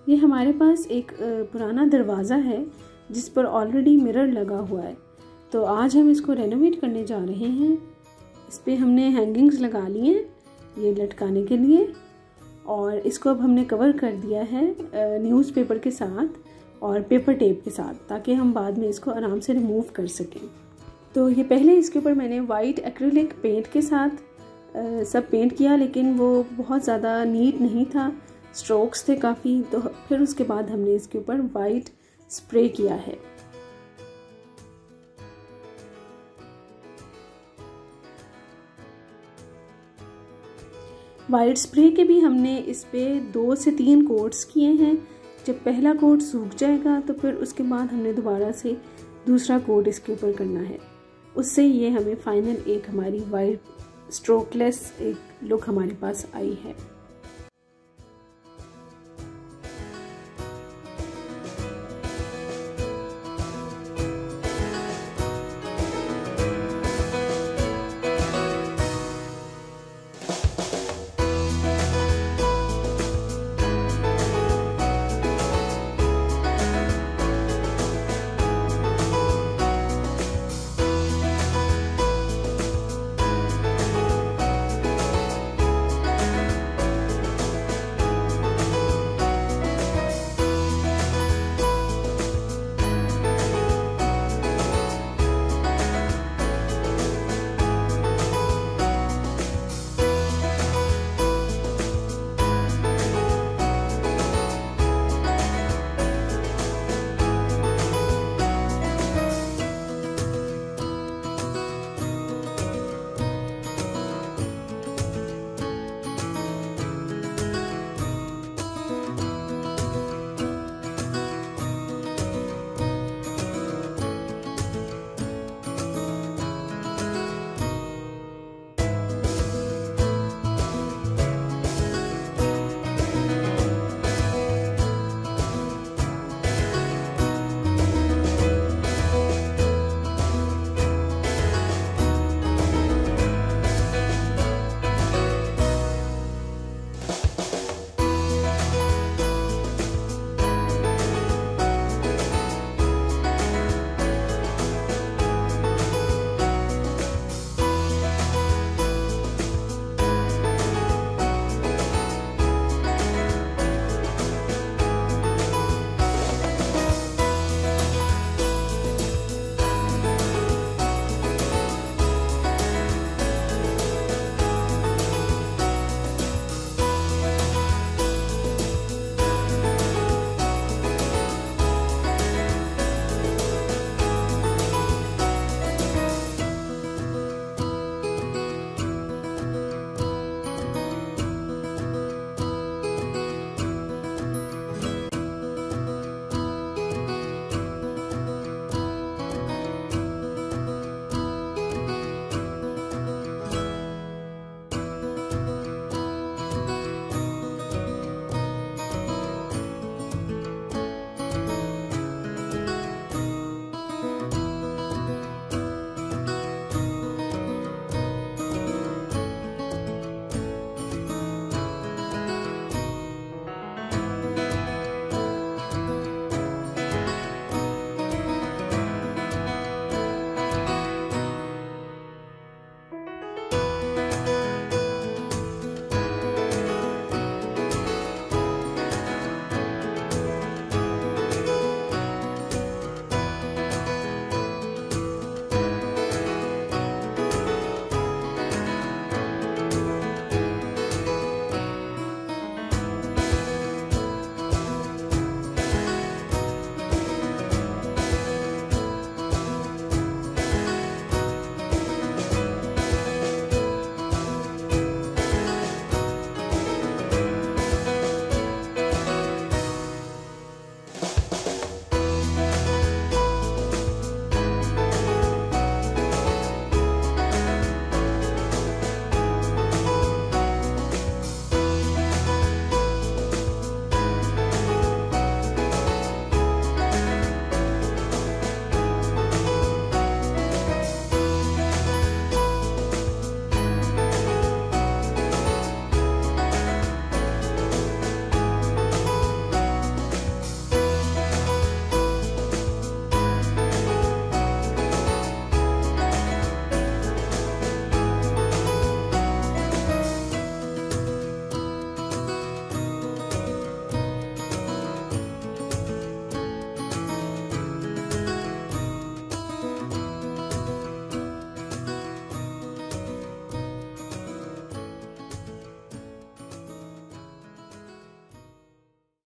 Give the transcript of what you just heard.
ये हमारे पास एक पुराना दरवाज़ा है जिस पर ऑलरेडी मिरर लगा हुआ है, तो आज हम इसको रेनोवेट करने जा रहे हैं। इस पर हमने हैंगिंग्स लगा लिए हैं ये लटकाने के लिए, और इसको अब हमने कवर कर दिया है न्यूज़पेपर के साथ और पेपर टेप के साथ, ताकि हम बाद में इसको आराम से रिमूव कर सकें। तो ये पहले इसके ऊपर मैंने वाइट एक्रिलिक पेंट के साथ सब पेंट किया, लेकिन वो बहुत ज़्यादा नीट नहीं था, स्ट्रोक्स थे काफ़ी। तो फिर उसके बाद हमने इसके ऊपर वाइट स्प्रे किया है। वाइट स्प्रे के भी हमने इस पे 2 से 3 कोट्स किए हैं। जब पहला कोट सूख जाएगा तो फिर उसके बाद हमने दोबारा से दूसरा कोट इसके ऊपर करना है। उससे ये हमें फाइनल एक हमारी वाइट स्ट्रोकलेस एक लुक हमारे पास आई है।